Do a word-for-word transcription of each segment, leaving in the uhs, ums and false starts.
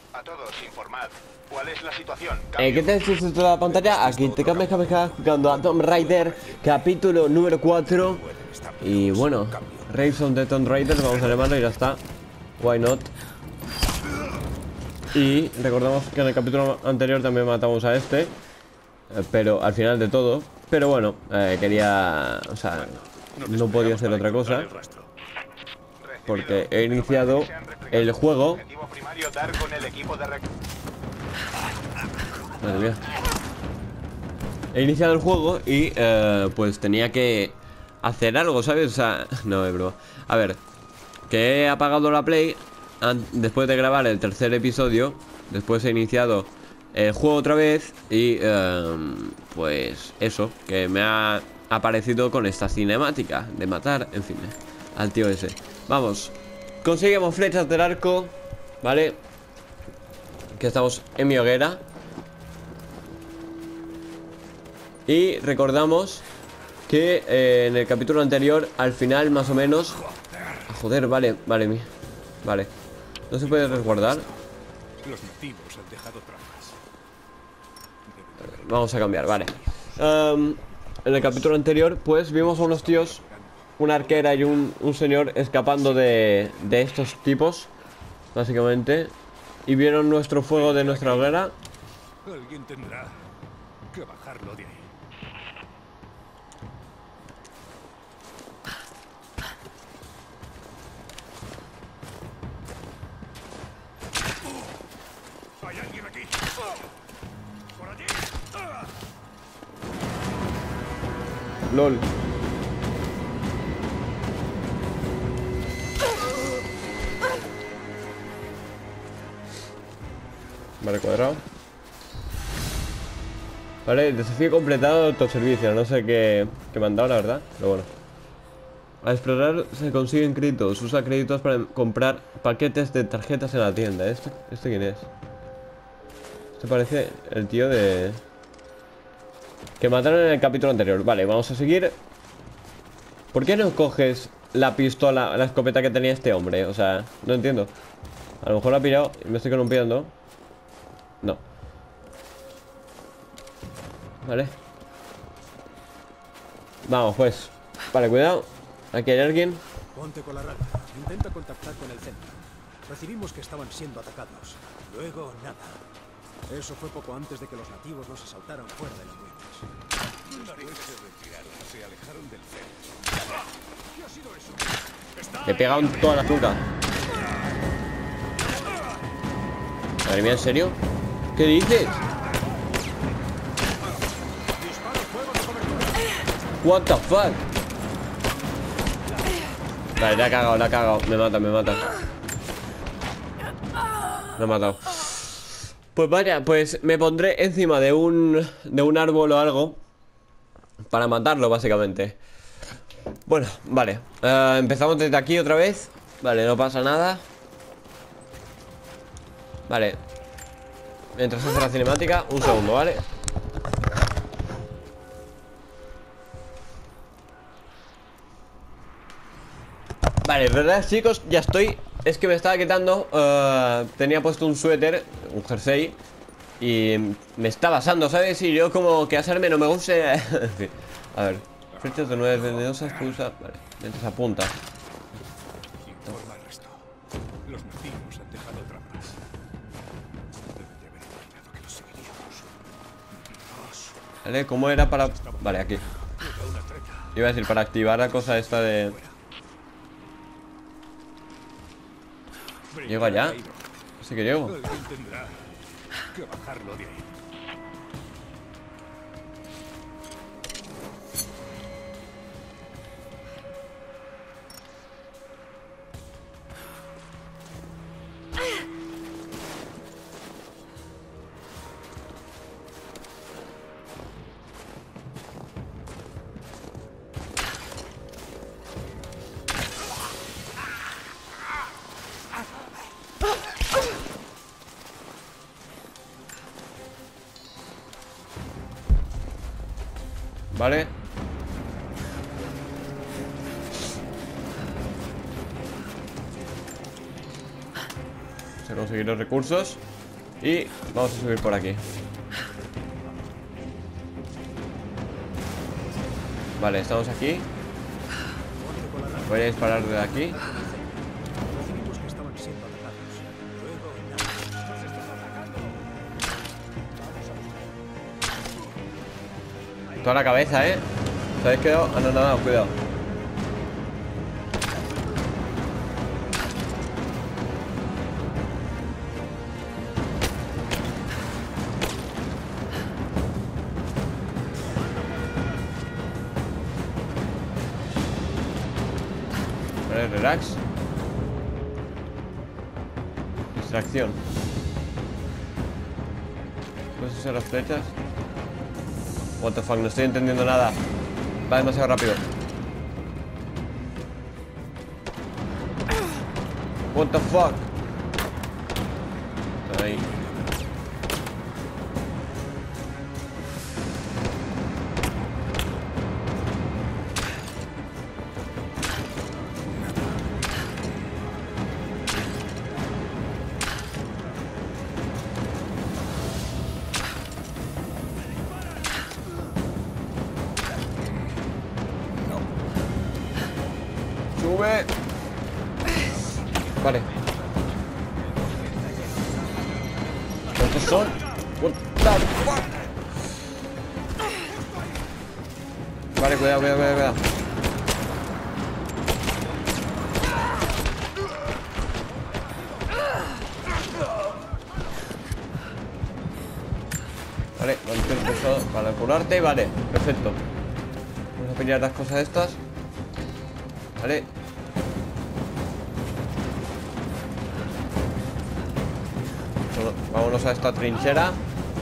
A todos, informad. ¿Cuál es la situación? Eh, ¿Qué tal si es toda la pantalla? Aquí te cambia, cambia, jugando a Tomb Raider, capítulo número cuatro. Y bueno, Rise of the Tomb Raider, vamos a llamarlo y ya está. Why not? Y recordamos que en el capítulo anterior también matamos a este, eh, pero al final de todo. Pero bueno, eh, quería... O sea, no podía hacer otra cosa, porque he iniciado el juego. Madre mía. He iniciado el juego y eh, pues tenía que hacer algo, ¿sabes? O sea, no es broma. A ver, que he apagado la Play después de grabar el tercer episodio. Después he iniciado el juego otra vez y eh, pues eso, que me ha aparecido con esta cinemática de matar, en fin, al tío ese. Vamos, conseguimos flechas del arco, ¿vale? Que estamos en mi hoguera. Y recordamos que eh, en el capítulo anterior, al final más o menos... Joder, vale, vale, mi... Vale. ¿No se puede resguardar? Los nativos han dejado trampas. Vamos a cambiar, vale. um, En el capítulo anterior, pues vimos a unos tíos, una arquera y un, un señor escapando de, de estos tipos, básicamente. Y vieron nuestro fuego de nuestra hoguera. Alguien tendrá que bajarlo de ahí. ¿Hay alguien aquí? ¿Por allí? LOL. Vale, cuadrado. Vale, desafío completado, autoservicio. No sé qué, qué me han dado, la verdad, pero bueno. Al explorar se consiguen créditos. Usa créditos para comprar paquetes de tarjetas en la tienda. ¿Este, este quién es? Este parece el tío de... que mataron en el capítulo anterior. Vale, vamos a seguir. ¿Por qué no coges la pistola, la escopeta que tenía este hombre? O sea, no entiendo. A lo mejor la ha pillado y me estoy columpiando. No. Vale. Vamos, pues. Vale, cuidado. Aquí hay alguien. Ponte con la rata. Intenta contactar con el centro. Recibimos que estaban siendo atacados. Luego, nada. Eso fue poco antes de que los nativos nos asaltaran fuera de las ruinas. Después se retiraron, se alejaron del centro. ¿Qué ha sido eso? Le he pegado en toda la nuca. Madre mía, ¿en serio? ¿Qué dices? What the fuck. Vale, la ha cagado, la ha cagado. Me mata, me mata. Me ha matado. Pues vaya, pues me pondré encima de un de un árbol o algo para matarlo, básicamente. Bueno, vale. uh, Empezamos desde aquí otra vez. Vale, no pasa nada. Vale. Mientras hace la cinemática, un segundo, ¿vale? Vale, verdad, chicos, ya estoy. Es que me estaba quitando uh, tenía puesto un suéter, un jersey, y me está basando, ¿sabes? Y yo como que hacerme no me gusta. En fin, a ver. Flechas de nueve venenosas que usa. Vale, mientras apunta. Informa al resto. Los nativos han dejado trampas. Deben de haber imaginado que los seguiríamos. Dios. Vale, ¿cómo era para...? Vale, aquí. Era una treta. Iba a decir, para activar la cosa esta de... ¿Llego allá? Sí que llego. Alguien tendrá que bajarlo de ahí. Vale. Se conseguir los recursos. Y vamos a subir por aquí. Vale, estamos aquí. Voy a disparar de aquí. Recibimos que estaban siendo atacados. Luego, nada. ¡Nos están atacando! Toda la cabeza, ¿eh? ¿Os habéis quedado? Ah, no, no, no, cuidado. Vale, relax. Distracción. ¿Puedes usar las flechas? What the fuck, no estoy entendiendo nada. Va demasiado rápido. What the fuck. Está ahí. Sube. Vale. ¿Cuántos son? What the fuck? Vale, cuidado, cuidado, cuidado, cuidado. Vale, mantén pulsado para curarte. Vale, perfecto. Vamos a pillar las cosas estas. Vale. Bueno, vámonos a esta trinchera.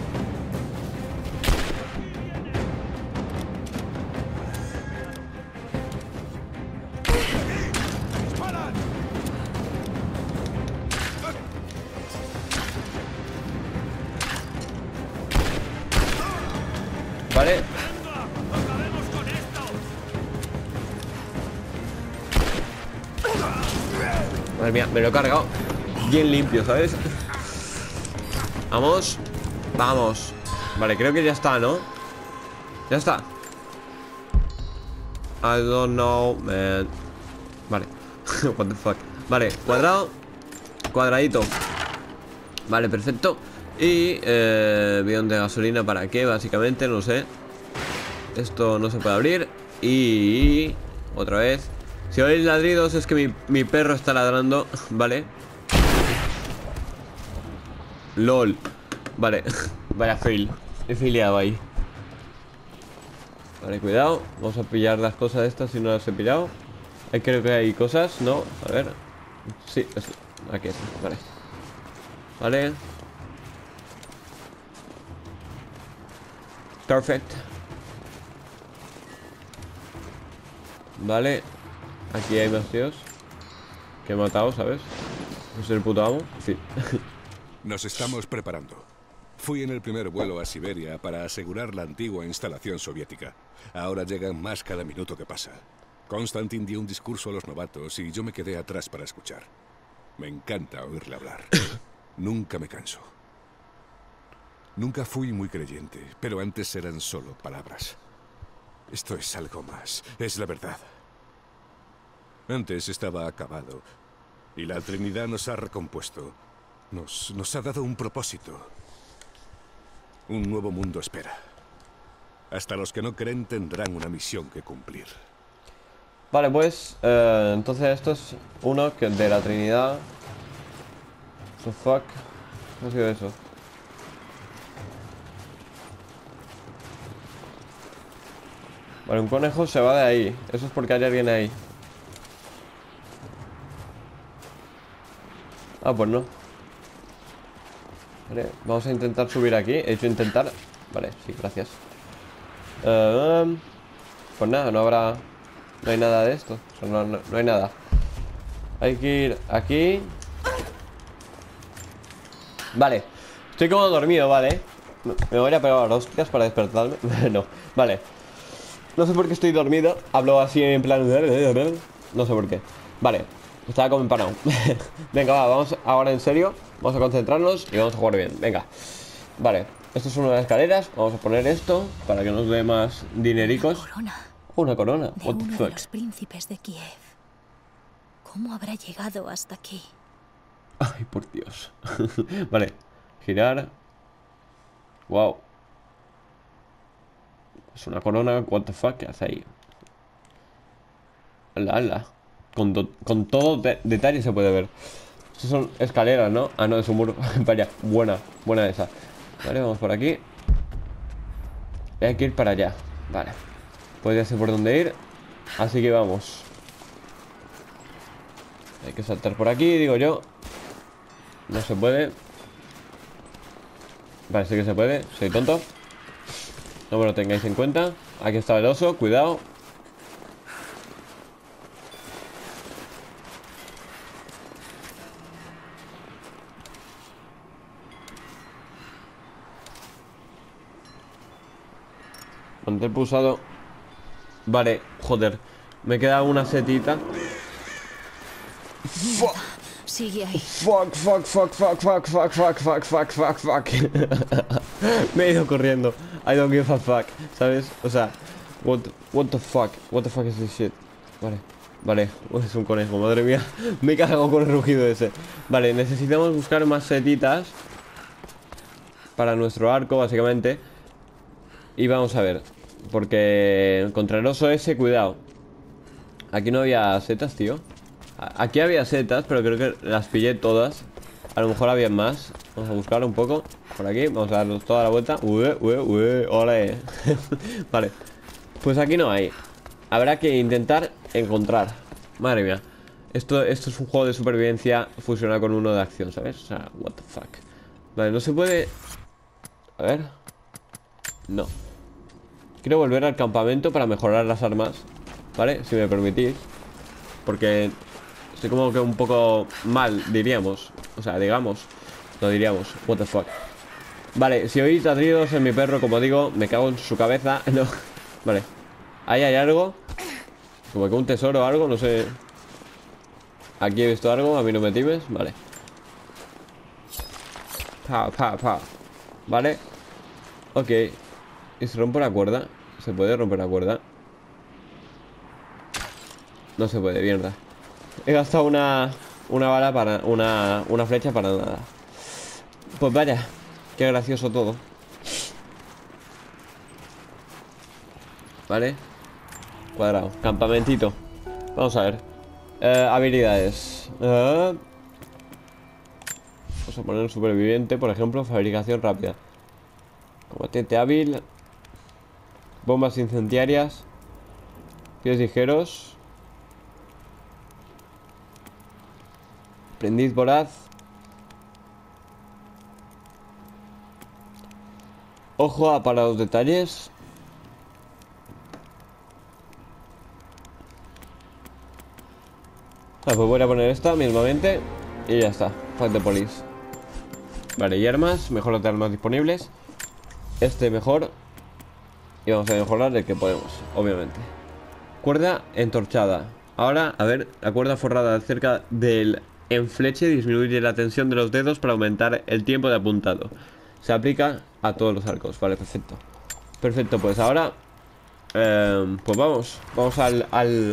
Vale. Madre mía, me lo he cargado bien limpio, ¿sabes? Vamos. Vamos. Vale, creo que ya está, ¿no? Ya está. I don't know, man. Vale. What the fuck. Vale, cuadrado. Cuadradito. Vale, perfecto. Y eh, bidón de gasolina, ¿para qué? Básicamente, no sé. Esto no se puede abrir. Y otra vez. Si oís ladridos es que mi, mi perro está ladrando. Vale. LOL. Vale. Vaya fail. He filiado ahí. Vale, cuidado. Vamos a pillar las cosas estas si no las he pillado. Ahí creo que hay cosas, ¿no? A ver. Sí, es, aquí está. Vale. Vale. Perfect. Vale. Aquí hay más tíos que he matado, ¿sabes? ¿Es el puto amo? Sí. Nos estamos preparando. Fui en el primer vuelo a Siberia para asegurar la antigua instalación soviética. Ahora llegan más cada minuto que pasa. Konstantin dio un discurso a los novatos y yo me quedé atrás para escuchar. Me encanta oírle hablar. Nunca me canso. Nunca fui muy creyente, pero antes eran solo palabras. Esto es algo más, es la verdad. Antes estaba acabado, y la Trinidad nos ha recompuesto. Nos, nos ha dado un propósito. Un nuevo mundo espera. Hasta los que no creen tendrán una misión que cumplir. Vale, pues eh, entonces esto es uno que de la Trinidad. So fuck. ¿Qué ha sido eso? Vale, un conejo se va de ahí. Eso es porque hay alguien ahí. Ah, pues no. Vale, vamos a intentar subir aquí. He hecho intentar. Vale, sí, gracias. uh, Pues nada, no habrá. No hay nada de esto. O sea, no, no, no hay nada. Hay que ir aquí. Vale, estoy como dormido, vale. Me voy a pegar hostias para despertarme. No, vale. No sé por qué estoy dormido. Hablo así en plan. No sé por qué. Vale. Estaba como empanado. Venga, va, vamos ahora en serio. Vamos a concentrarnos y vamos a jugar bien. Venga. Vale, esto es una de las escaleras. Vamos a poner esto para que nos dé más dinericos. Una corona Una corona. de What the uno de fuck. los príncipes de Kiev. ¿Cómo habrá llegado hasta aquí? Ay, por Dios. Vale, girar. Wow. Es una corona. What the fuck, ¿qué hace ahí? Ala, ala. Con, do- con todo de- detalle se puede ver. Estas son escaleras, ¿no? Ah, no, es un muro. Vaya, buena, buena esa. Vale, vamos por aquí. Y hay que ir para allá. Vale. Pues ya sé por dónde ir. Así que vamos. Hay que saltar por aquí, digo yo. No se puede. Vale, sí que se puede. Soy tonto. No me lo tengáis en cuenta. Aquí está el oso, cuidado. Mantén pulsado. Vale, joder. Me queda una setita. Sigue ahí. Fuck, fuck, fuck, fuck, fuck, fuck, fuck, fuck, fuck, fuck, fuck. Me he ido corriendo. I don't give a fuck, ¿sabes? O sea, what, what the fuck, what the fuck is this shit. Vale, vale, Uy, es un conejo, madre mía. Me he cagado con el rugido ese. Vale, necesitamos buscar más setitas para nuestro arco, básicamente. Y vamos a ver, porque contra el oso ese, cuidado. Aquí no había setas, tío. Aquí había setas, pero creo que las pillé todas. A lo mejor había más. Vamos a buscar un poco. Por aquí, vamos a darnos toda la vuelta. Ue, ue, ue, ole. Vale. Pues aquí no hay. Habrá que intentar encontrar. Madre mía. Esto, esto es un juego de supervivencia fusionado con uno de acción, ¿sabes? O sea, what the fuck. Vale, no se puede... A ver. No. Quiero volver al campamento para mejorar las armas. ¿Vale? Si me permitís. Porque... estoy como que un poco mal, diríamos. O sea, digamos. Lo diríamos. What the fuck. Vale, si oís ladridos en mi perro, como digo, me cago en su cabeza. No. Vale. Ahí hay algo. Como que un tesoro o algo, no sé. Aquí he visto algo, a mí no me times. Vale. Pa, pa, pa. Vale. Ok. ¿Y se rompe la cuerda? ¿Se puede romper la cuerda? No se puede, mierda. He gastado una, una bala para... Una, una flecha para nada. Pues vaya, qué gracioso todo. Vale. Cuadrado, campamentito. Vamos a ver. eh, Habilidades. eh, Vamos a poner un superviviente, por ejemplo. Fabricación rápida. Combatiente hábil. Bombas incendiarias. Pies ligeros. Aprendiz voraz. Ojo a para los detalles. Ah, pues voy a poner esta mismamente. Y ya está. Fight the police. Vale, y armas. Mejoras de armas disponibles. Este mejor. Y vamos a mejorar el que podemos, obviamente. Cuerda entorchada. Ahora, a ver, la cuerda forrada cerca del enfleche disminuye la tensión de los dedos para aumentar el tiempo de apuntado. Se aplica a todos los arcos. Vale, perfecto. Perfecto, pues ahora eh, pues vamos. Vamos al, al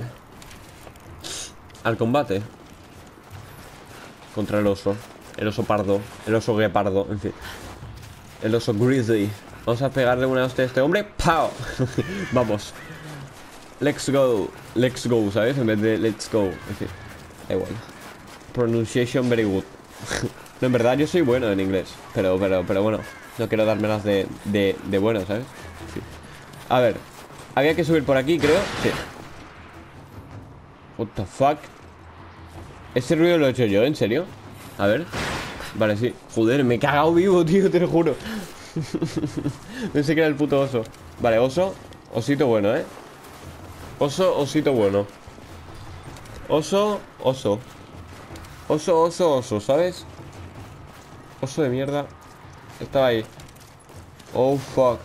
Al combate contra el oso. El oso pardo. El oso guepardo, en fin. El oso grizzly. Vamos a pegarle una hostia a este hombre. ¡Pau! Vamos. Let's go. Let's go, ¿sabes? En vez de let's go. En fin, da igual. Pronunciation very good. No, en verdad yo soy bueno en inglés. Pero, pero, pero bueno. No quiero dármelas de, de, de bueno, ¿sabes? Sí. A ver. Había que subir por aquí, creo. Sí. What the fuck. ¿Ese ruido lo he hecho yo? ¿En serio? A ver. Vale, sí. Joder, me he cagado vivo, tío, te lo juro. Pensé que era el puto oso. Vale, oso. Osito bueno, ¿eh? Oso, osito bueno. Oso, oso. Oso, oso, oso, ¿sabes? Oso de mierda. Estaba ahí. Oh, fuck.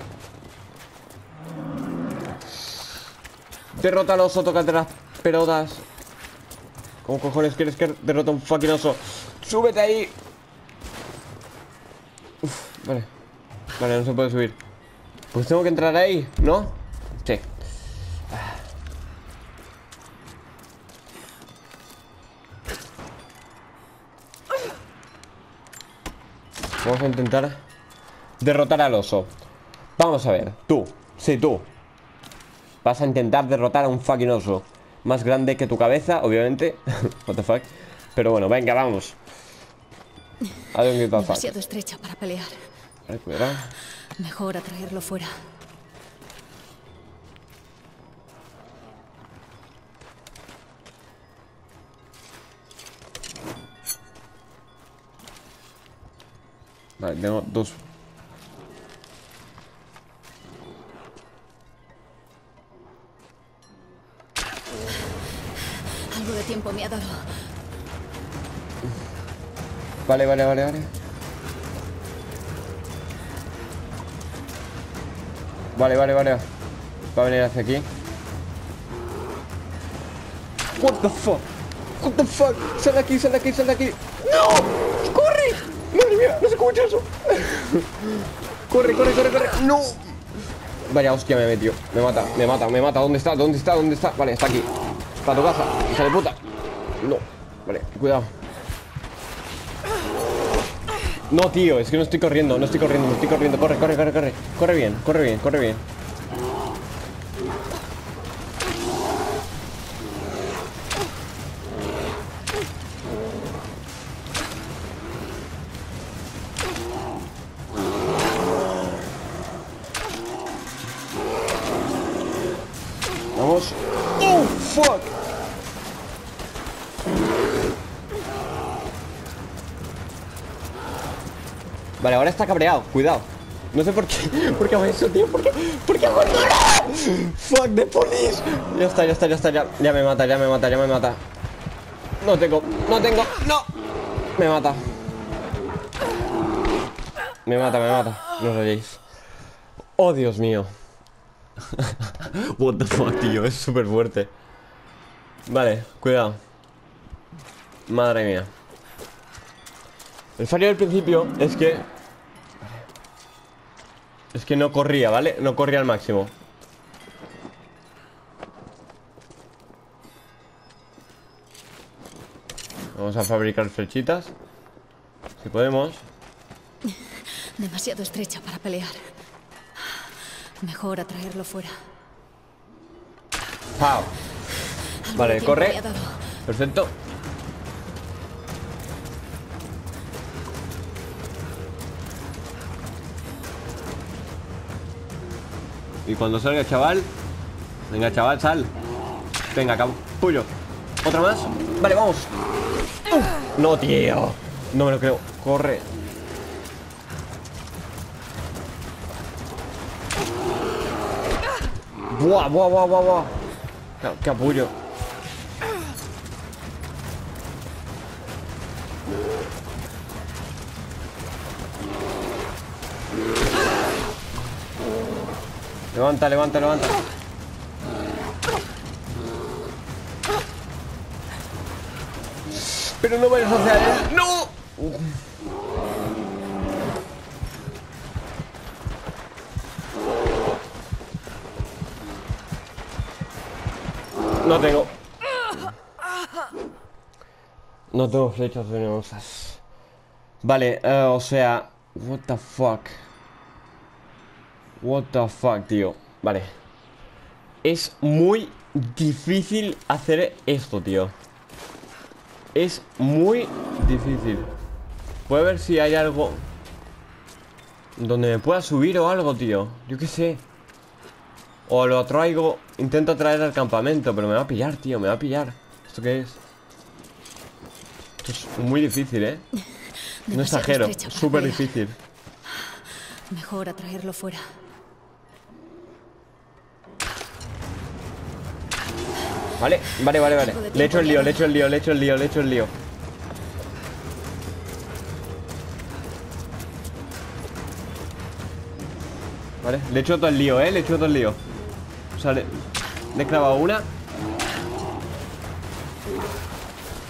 Derrota al oso, tócate las pelotas. ¿Cómo cojones quieres que derrote a un fucking oso? ¡Súbete ahí! Uf, vale. Vale, no se puede subir. Pues tengo que entrar ahí, ¿no? Sí. Vamos a intentar derrotar al oso. Vamos a ver, tú, sí, tú vas a intentar derrotar a un fucking oso más grande que tu cabeza, obviamente. What the fuck. Pero bueno, venga, vamos. A ver, demasiado estrecha para pelear. Vale, cuidado. Mejor atraerlo fuera. Vale, tengo dos. Algo de tiempo me ha dado. Vale, vale, vale, vale. Vale, vale, vale. Va a venir hacia aquí. What the fuck? What the fuck? Sal de aquí, sal de aquí, sal de aquí. ¡No! ¡Corre! ¡Madre mía! No sé cómo he hecho eso. Corre, corre, corre, corre. ¡No! Vaya hostia me he metido. Me mata, me mata, me mata. ¿Dónde está? ¿Dónde está? ¿Dónde está? Vale, está aquí. Está tu casa, hija de puta. No. Vale, cuidado. No, tío, es que no estoy corriendo, no estoy corriendo, no estoy corriendo. Corre, corre, corre, corre. Corre bien, corre bien, corre bien. Vamos. Oh, fuck. Vale, ahora está cabreado, cuidado. No sé por qué, por qué hago eso, tío. ¿Por qué? ¿Por qué hago eso? Fuck the police. Ya está, ya está, ya está, ya. Ya me mata, ya me mata, ya me mata. No tengo, no tengo, no. Me mata. Me mata, me mata. No os rayéis. Oh, Dios mío. What the fuck, tío, es súper fuerte. Vale, cuidado. Madre mía. El fallo del principio es que Es que no corría, ¿vale? No corría al máximo. Vamos a fabricar flechitas si podemos. Demasiado estrecha para pelear. Mejor atraerlo fuera. ¡Pau! Vale, corre. Perfecto. Y cuando salga, chaval. Venga, chaval, sal. Venga, capullo. ¿Otra más? Vale, vamos. uh, No, tío. No me lo creo. Corre. Buah, buah, buah, buah, buah. Capullo. Levanta, levanta, levanta. Pero no vayas hacia él. ¡No! No tengo. No tengo flechas venenosas. Vale, uh, o sea. What the fuck. What the fuck, tío. Vale. Es muy difícil hacer esto, tío. Es muy difícil. Voy a ver si hay algo donde me pueda subir o algo, tío. Yo qué sé. O lo traigo. Intento traer al campamento, pero me va a pillar, tío. Me va a pillar. ¿Esto qué es? Esto es muy difícil, ¿eh? No exagero. Súper difícil. Mejor atraerlo fuera. Vale, vale, vale, vale. Le he hecho el lío, le he hecho el lío, le he hecho el lío, le he hecho el lío. Vale, le he hecho todo el lío, eh. Le he hecho todo el lío. O sea, le, le he clavado una.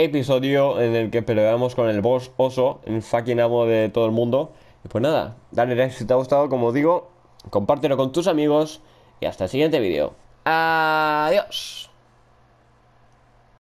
episodio en el que peleamos con el boss oso, el fucking amo de todo el mundo. Y pues nada, dale like si te ha gustado, como digo, compártelo con tus amigos y hasta el siguiente vídeo. Adiós.